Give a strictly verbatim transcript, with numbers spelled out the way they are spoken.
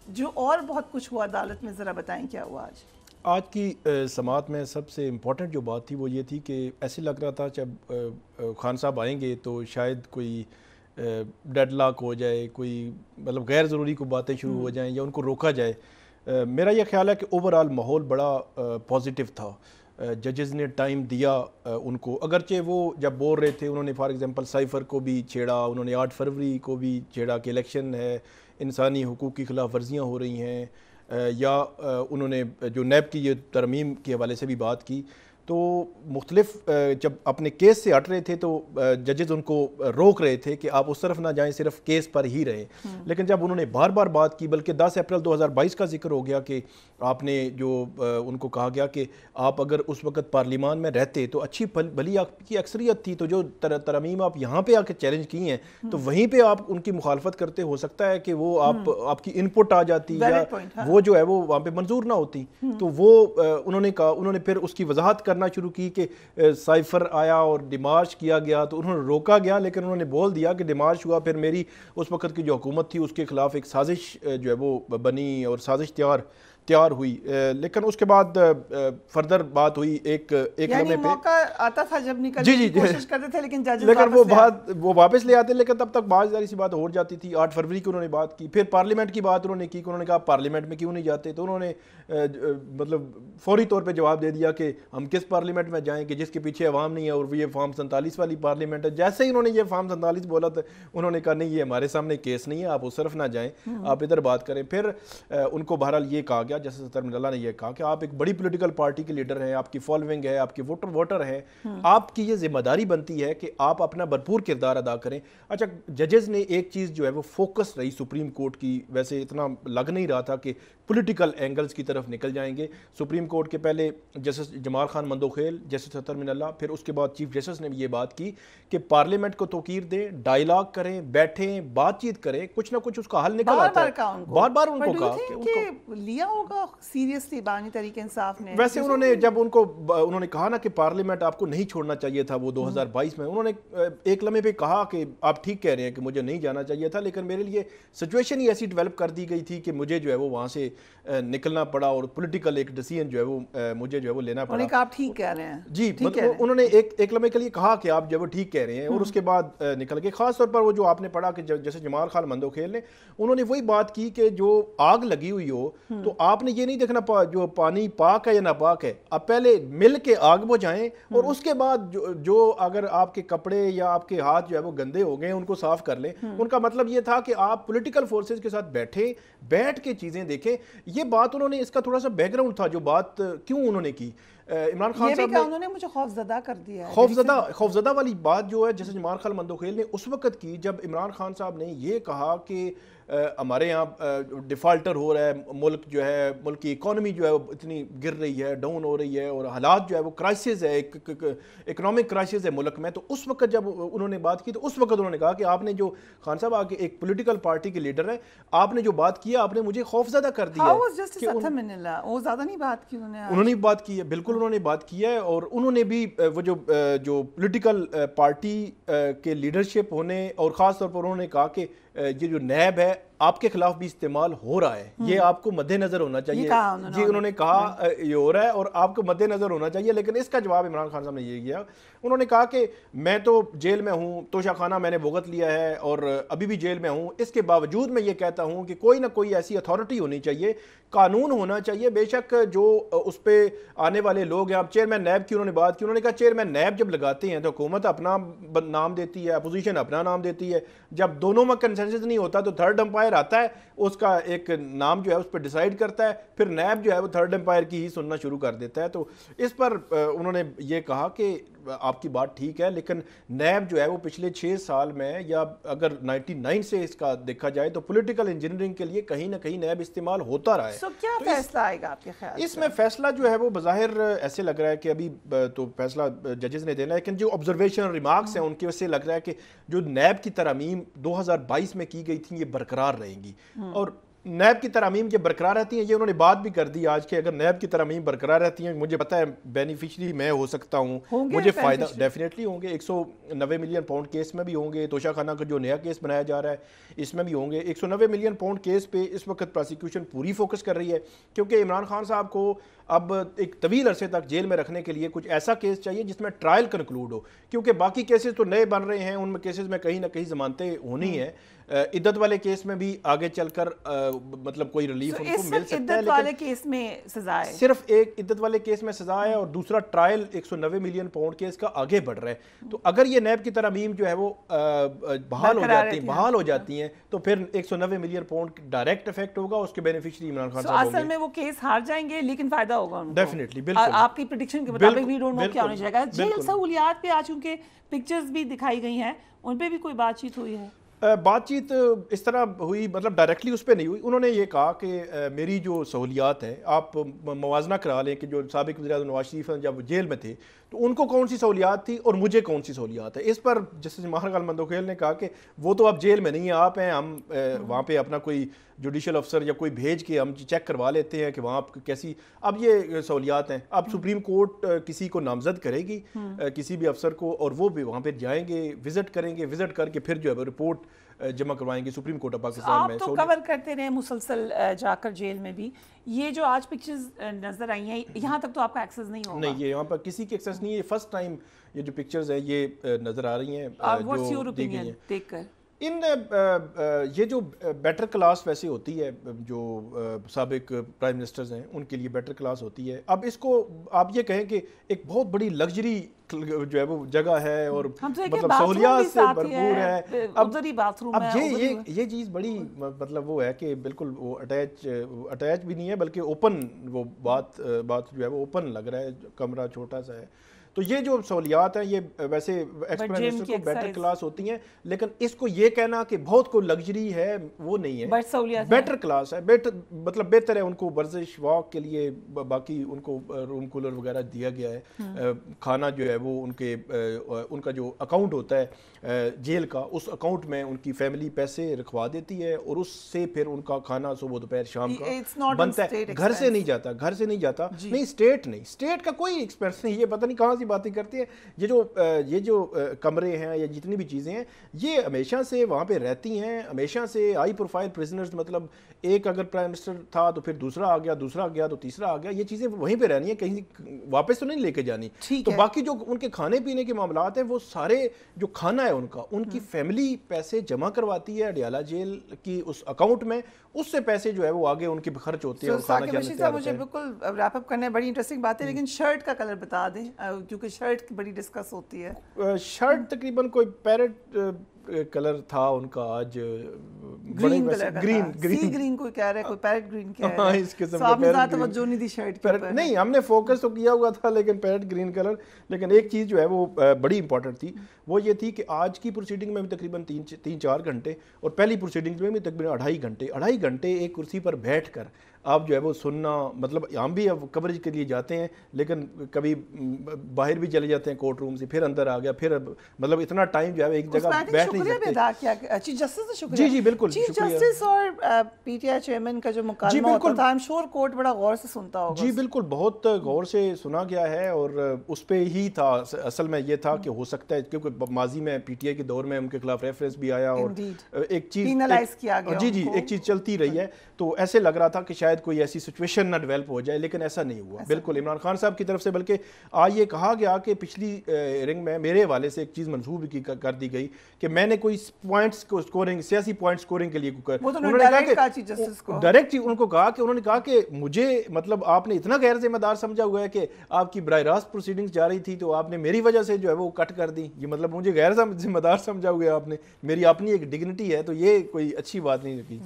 جو اور بہت کچھ ہوا عدالت میں، ذرا بتائیں کیا ہوا آج؟ آج کی سماعت میں سب سے امپورٹنٹ جو بات تھی وہ یہ تھی کہ ایسے لگ رہا تھا جب خان صاحب آئیں گے تو شاید کوئی ڈیڈ لاک ہو جائے، کوئی مطلب غیر ضروری کوئی باتیں شروع ہو جائیں یا ان کو روکا جائے. میرا یہ خیال ہے کہ اوور آل ماحول بڑا پازیٹیو تھا. ججز نے ٹائم دیا ان کو، اگرچہ وہ جب بول رہے تھے انہوں نے فار ایگزامپل سائفر کو بھی چھیڑا، انہوں نے آٹھ فروری کو بھی چھیڑا کہ الیکشن ہے، انسانی حقوق کی خلاف ورزیاں ہو رہی ہیں، یا انہوں نے جو نیب کی یہ ترمیم کے حوالے سے بھی بات کی. تو مختلف جب اپنے کیس سے ہٹ رہے تھے تو ججز ان کو روک رہے تھے کہ آپ اس طرف نہ جائیں، صرف کیس پر ہی رہیں. لیکن جب انہوں نے بار بار بات کی، بلکہ دس اپریل دو ہزار بائیس کا ذکر ہو گیا کہ آپ نے جو ان کو کہا گیا کہ آپ اگر اس وقت پارلیمان میں رہتے تو اچھی بھلی آپ کی اکثریت تھی، تو جو ترمیم آپ یہاں پہ آ کے چیلنج کی ہیں تو وہیں پہ آپ ان کی مخالفت کرتے، ہو سکتا ہے کہ وہ آپ آپ کی ان پٹ آ جاتی یا وہ جو ہے وہ وہاں پہ منظور نہ ہوتی. تو وہ انہوں نے کہا، انہوں نے پھر اس کی وضاحت کرنا شروع کی کہ سائفر آیا اور ڈیمارش کیا گیا تو انہوں نے روکا گیا، لیکن انہوں نے بول دیا کہ ڈیمارش ہوا، پھر میری اس وقت کی جو حکومت تھی اس کے خلاف ایک سازش جو ہے وہ بنی اور سازش تیار تیار ہوئی. لیکن اس کے بعد فردر بات ہوئی ایک ایک یعنی لمحے پہ موقع آتا تھا جب نکلنے جی جی کی کوشش کرتے تھے، لیکن ججز لیکن وہ واپس لے بات وہ واپس لے آتے، لیکن تب تک بات ظاہر سی بات ہو جاتی تھی. آٹھ فروری کو انہوں نے بات کی، پھر پارلیمنٹ کی بات انہوں نے کی کہ انہوں نے کہا پارلیمنٹ میں کیوں نہیں جاتے، تو انہوں نے مطلب فوری طور پہ جواب دے دیا کہ ہم کس پارلیمنٹ میں جائیں کہ جس کے پیچھے عوام نہیں ہے، اور یہ فارم سینتالیس والی پارلیمنٹ ہے. جیسے ہی انہوں نے یہ فارم سینتالیس بولا تھا انہوں نے کہا نہیں یہ ہمارے سامنے کیس نہیں ہے، آپ اس طرف نہ جائیں، آپ ادھر بات کریں. پھر ان کو بہرحال یہ کہا گیا، جیسے صدر اللہ نے یہ کہا کہ آپ ایک بڑی پولیٹیکل پارٹی کے لیڈر ہیں، آپ کی فالوئنگ ہے، آپ کے ووٹر ووٹر ہیں، آپ کی یہ ذمہ داری بنتی ہے کہ آپ اپنا بھرپور کردار ادا کریں. اچھا ججز نے ایک چیز جو ہے وہ فوکس رہی سپریم کورٹ کی، ویسے اتنا لگ نہیں رہا تھا کہ پولیٹیکل اینگلز کی طرف نکل جائیں گے. سپریم کورٹ کے پہلے جسٹس جمال خان مندوخیل، جسٹس ستر من اللہ، پھر اس کے بعد چیف جسٹس نے بھی یہ بات کی کہ پارلیمنٹ کو توقیر دیں، ڈائیلاگ کریں، بیٹھیں، بات چیت کریں، کچھ نہ کچھ اس کا حل نکل آتا ہے. بار بار ان کو کہا کہ لیا ہوگا سیریسلی بانی تحریک انصاف نے. ویسے انہوں نے جب ان کو انہوں نے کہا نا کہ پارلیمنٹ آپ کو نہیں چھوڑنا چاہیے تھا وہ دو ہزار بائیس میں، انہوں نے ایک لمحے پہ کہا کہ آپ ٹھیک کہہ رہے ہیں کہ مجھے نہیں جانا چاہیے تھا، لیکن میرے لیے سچویشن ہی ایسی ڈیولپ کر دی گئی تھی کہ مجھے جو ہے وہ وہاں سے نکلنا پڑا اور پولیٹیکل ایک ڈیسیژن جو ہے وہ مجھے جو ہے وہ لینا پڑا. انہوں نے کہا آپ ٹھیک کہہ رہے ہیں. جی انہوں نے ایک ایک لمحے کے لیے کہا کہ آپ جو ہے وہ ٹھیک کہہ رہے ہیں، اور اس کے بعد نکل گئے. خاص طور پر وہ جو آپ نے پڑھا کہ جیسے جمال خان مندوخیل نے انہوں نے وہی بات کی کہ جو آگ لگی ہوئی ہو تو آپ نے یہ نہیں دیکھنا جو پانی پاک ہے یا ناپاک ہے، آپ پہلے مل کے آگ بجھائیں اور اس کے بعد جو, جو اگر آپ کے کپڑے یا آپ کے ہاتھ جو ہے وہ گندے ہو گئے ان کو صاف کر لیں. ان کا مطلب یہ تھا کہ آپ پولیٹیکل فورسز کے ساتھ بیٹھیں، بیٹھ کے چیزیں دیکھیں. یہ بات انہوں نے، اس کا تھوڑا سا بیک گراؤنڈ تھا جو بات کیوں انہوں نے کی. عمران خان صاحب نے انہوں نے مجھے خوفزدہ کر دیا ہے. خوفزدہ خوفزدہ والی بات جو ہے جیسے جمال خان مندوخیل نے اس وقت کی جب عمران خان صاحب نے یہ کہا کہ ہمارے یہاں ڈیفالٹر ہو رہا ہے، ملک جو ہے ملک کی اکانومی جو ہے وہ اتنی گر رہی ہے، ڈاؤن ہو رہی ہے، اور حالات جو ہے وہ کرائسس ہے، اکنامک کرائسس ہے ملک میں. تو اس وقت جب انہوں نے بات کی تو اس وقت انہوں نے کہا کہ آپ نے جو خان صاحب آگے ایک پولیٹیکل پارٹی کے لیڈر ہیں، آپ نے جو بات کی آپ نے مجھے خوفزدہ کر دیا. وہ زیادہ نہیں بات کی انہوں نے بات کی ہے، بالکل انہوں نے بات کی ہے. اور انہوں نے بھی وہ جو جو پولیٹیکل پارٹی کے لیڈرشپ ہونے، اور خاص طور پر انہوں نے کہا کہ یہ جو نیب ہے آپ کے خلاف بھی استعمال ہو رہا ہے، یہ آپ کو مد نظر ہونا چاہیے. جی انہوں نے کہا یہ ہو رہا ہے اور آپ کو مد نظر ہونا چاہیے. لیکن اس کا جواب عمران خان صاحب نے یہ کیا، انہوں نے کہا کہ میں تو جیل میں ہوں، توشہ خانہ میں نے بھگت لیا ہے اور ابھی بھی جیل میں ہوں، اس کے باوجود میں یہ کہتا ہوں کہ کوئی نہ کوئی ایسی اتھارٹی ہونی چاہیے، قانون ہونا چاہیے. بے شک جو اس پہ آنے والے لوگ ہیں، اب چیئرمین نیب کی انہوں نے بات کی، انہوں نے کہا چیئرمین نیب جب لگاتے ہیں تو حکومت اپنا نام دیتی ہے، اپوزیشن اپنا نام دیتی ہے. جب دونوں میں کنسنسس نہیں ہوتا تو تھرڈ امپائر آتا ہے، اس کا ایک نام جو ہے اس پہ ڈیسائیڈ کرتا ہے، پھر نیب جو ہے وہ تھرڈ امپائر کی ہی سننا شروع کر دیتا ہے. تو اس پر انہوں نے یہ کہا کہ آپ کی بات ٹھیک ہے، لیکن نیب جو ہے وہ پچھلے چھ سال میں یا اگر نائنٹی نائن سے اس کا دیکھا جائے تو پولیٹیکل انجینئرنگ کے لیے کہیں نہ کہیں نیب استعمال ہوتا رہا ہے. سو کیا فیصلہ آئے گا آپ کے خیال؟ اس میں فیصلہ جو ہے وہ بظاہر ایسے لگ رہا ہے کہ ابھی تو فیصلہ ججز نے دینا ہے، لیکن جو آبزرویشن ریمارکس ہیں ان کی وجہ سے لگ رہا ہے کہ جو نیب کی ترامیم دو ہزار بائیس میں کی گئی تھیں یہ برقرار رہیں گی. اور نیب کی ترامیم یہ برقرار رہتی ہیں، یہ انہوں نے بات بھی کر دی آج کہ اگر نیب کی ترامیم برقرار رہتی ہیں، مجھے پتہ ہے بینیفیشری میں ہو سکتا ہوں، مجھے فائدہ ڈیفینیٹلی ہوں گے. ایک سو نوے ملین پاؤنڈ کیس میں بھی ہوں گے، توشہ خانہ کا جو نیا کیس بنایا جا رہا ہے اس میں بھی ہوں گے. ایک سو نوے ملین پاؤنڈ کیس پہ اس وقت پراسیکیوشن پوری فوکس کر رہی ہے، کیونکہ عمران خان صاحب کو اب ایک طویل عرصے تک جیل میں رکھنے کے لیے کچھ ایسا کیس چاہیے جس میں ٹرائل کنکلوڈ ہو، کیونکہ باقی کیسز تو نئے بن رہے ہیں، ان میں کیسز میں کہیں نہ کہیں ضمانتیں ہونی ہیں. عدت والے کیس میں بھی آگے چل کر مطلب کوئی ریلیف ان کو مل سکتا ہے، عدت والے کیس میں سزا ہے، صرف ایک عدت والے کیس میں سزا ہے اور دوسرا ٹرائل ایک سو نوے ملین پاؤنڈ کیس کا آگے بڑھ رہا ہے. تو اگر یہ نیب کی ترامیم جو ہے وہ بحال ہو جاتی ہیں بحال ہو جاتی ہیں تو پھر ایک سو نوے ملین پاؤنڈ ڈائریکٹ افیکٹ ہوگا، اس کے بینیفیشری عمران خان صاحب ہوں گے. اصل میں وہ کیس ہار جائیں گے لیکن فائدہ ہوگا ان کو ڈیفینیٹلی. بالکل آپ کی پریڈکشن کے مطابق وی ڈونٹ نو کیا ہونے جائے گا. جیل سہولیات پہ آج چونکہ پکچرز بھی دکھائی گئی ہیں، ان پہ بھی کوئی بات چیت ہوئی ہے؟ بات چیت اس طرح ہوئی، مطلب ڈائریکٹلی اس پہ نہیں ہوئی. انہوں نے یہ کہا کہ میری جو سہولیات ہیں آپ موازنہ کرا لیں کہ جو سابق وزیر اعظم نواز شریف جب جیل میں تھے تو ان کو کون سی سہولیات تھی اور مجھے کون سی سہولیات ہے. اس پر جسٹس ماہر مندوخیل نے کہا کہ وہ تو اب جیل میں نہیں ہیں، آپ ہیں، ہم وہاں پہ اپنا کوئی جوڈیشل افسر یا کوئی بھیج کے ہم چیک کروا لیتے ہیں کہ وہاں کیسی اب یہ سہولیات ہیں. اب سپریم کورٹ کسی کو نامزد کرے گی کسی بھی افسر کو، اور وہ بھی وہاں پہ جائیں گے، وزٹ کریں گے، وزٹ کر کے پھر جو ہے رپورٹ جمع کروائیں گے سپریم کورٹ آف پاکستان میں. آپ تو کور کرتے رہے مسلسل جا کر جیل میں بھی، یہ جو آج پکچرز نظر آئی ہیں یہاں تک تو آپ کا ایکسس نہیں ہوگا؟ نہیں، یہ یہاں پر کسی کی ایکسس نہیں ہے. فرسٹ ٹائم یہ جو پکچرز ہیں یہ نظر آ رہی ہیں جو دی گئی ہیں دیکھ کر. ان یہ جو بیٹر کلاس ویسے ہوتی ہے، جو سابق پرائم منسٹرز ہیں ان کے لیے بیٹر کلاس ہوتی ہے. اب اس کو آپ یہ کہیں کہ ایک بہت بڑی لگژری جو ہے وہ جگہ ہے اور مطلب سہولیات سے بھرپور ہے. اب اب یہ یہ چیز بڑی مطلب وہ ہے کہ بالکل وہ اٹیچ اٹیچ بھی نہیں ہے بلکہ اوپن، وہ بات بات جو ہے وہ اوپن لگ رہا ہے، کمرہ چھوٹا سا ہے. تو یہ جو سہولیات ہیں یہ ویسے ایکس پرائم منسٹر کو بیٹر کلاس ہوتی ہیں، لیکن اس کو یہ کہنا کہ بہت کوئی لگژری ہے وہ نہیں ہے، بیٹر کلاس ہے، بیٹر مطلب بہتر ہے. ان کو ورزش واک کے لیے باقی ان کو روم کولر وغیرہ دیا گیا ہے. کھانا جو ہے وہ ان کے ان کا جو اکاؤنٹ ہوتا ہے جیل کا، اس اکاؤنٹ میں ان کی فیملی پیسے رکھوا دیتی ہے اور اس سے پھر ان کا کھانا صبح دوپہر شام کا بنتا ہے. گھر سے نہیں جاتا، گھر سے نہیں جاتا. نہیں، اسٹیٹ نہیں، اسٹیٹ کا کوئی ایکسپینس نہیں. یہ پتہ نہیں کہاں سے باتیں کرتی ہیں. یہ جو یہ جو کمرے ہیں یا جتنی بھی چیزیں ہیں یہ ہمیشہ سے وہاں پہ رہتی ہیں، ہمیشہ سے ہائی پروفائل پرزنرز، مطلب ایک اگر پرائم منسٹر تھا تو پھر دوسرا آ گیا، دوسرا آ گیا تو تیسرا آ گیا. یہ چیزیں وہیں پہ رہنی ہیں، کہیں واپس تو نہیں لے کے جانی. تو باقی جو ان کے کھانے پینے کے معاملات ہیں وہ سارے جو کھانا ہے ان کا، ان کی فیملی پیسے جمع کرواتی ہے اڈیالہ جیل کی اس اکاؤنٹ میں، اس سے پیسے جو ہے وہ آگے ان کے خرچ ہوتے ہیں اور کھانا کھانے تیار ہوتے ہیں. بالکل ریپ اپ کرنا ہے، بڑی انٹرسٹنگ بات ہے، لیکن شرٹ کا کلر بتا دیں کیونکہ شرٹ بڑی ڈسکس ہوتی ہے. شرٹ تقریباً کوئی پیرٹ کلر تھا ان کا، آج گرین کلر کا، گرین گرین گرین کوئی کہہ رہا ہے، کوئی پیرٹ گرین کہہ رہا ہے. اس قسم کا پیرٹ توجہ نہیں دی شرٹ کے اوپر. نہیں، ہم نے فوکس تو کیا ہوا تھا لیکن پیرٹ گرین کلر. لیکن ایک چیز جو ہے وہ بڑی امپورٹنٹ تھی، وہ یہ تھی کہ آج کی پروسیڈنگ میں بھی تقریباً تین تین چار گھنٹے اور پہلی پروسیڈنگ میں بھی تقریباً اڑھائی گھنٹے اڑھائی گھنٹے ایک کرسی پر بیٹھ کر آپ جو ہے وہ سننا، مطلب ہم بھی اب کوریج کے لیے جاتے ہیں لیکن کبھی باہر بھی چلے جاتے ہیں کورٹ روم سے، پھر اندر آ گیا، پھر مطلب اتنا ٹائم جو ہے ایک جگہ بیٹھ نہیں سکتے. چیف جسٹس سے شکریہ. جی جی بالکل، چیف جسٹس اور پی ٹی آئی چیئرمین کا جو مکالمہ ہوتا تھا، I'm sure کورٹ بڑا غور سے سنتا ہوگا. جی بالکل، بہت غور سے سنا گیا ہے اور اس پہ ہی تھا اصل میں یہ تھا کہ ہو سکتا ہے کیونکہ ماضی میں پی ٹی آئی کے دور میں ان کے خلاف ریفرنس بھی آیا اور ایک چیز کیا گیا. جی جی ایک چیز چلتی رہی ہے، تو ایسے لگ رہا تھا کہ شاید کوئی ایسی سچویشن نہ ڈیولپ ہو جائے، لیکن ایسا نہیں ہوا. بالکل عمران خان صاحب کی طرف سے بلکہ آج یہ کہا گیا کہ پچھلی رنگ میں میرے حوالے سے ایک چیز منسوخ کر دی گئی کہ میں نے کوئی پوائنٹس کو اسکورنگ، سیاسی پوائنٹ اسکورنگ کے لیے انہوں نے کہا کہ ڈائریکٹ ان کو کہا کہ انہوں نے کہا کہ مجھے مطلب آپ نے اتنا غیر ذمہ دار سمجھا ہوا ہے کہ آپ کی براہ راست پروسیڈنگز جا رہی تھی تو آپ نے میری وجہ سے جو ہے وہ کٹ کر دی. یہ مطلب مجھے غیر ذمہ دار سمجھا ہوا ہے آپ نے، میری اپنی ایک ڈگنیٹی ہے، تو یہ کوئی اچھی بات نہیں لگی.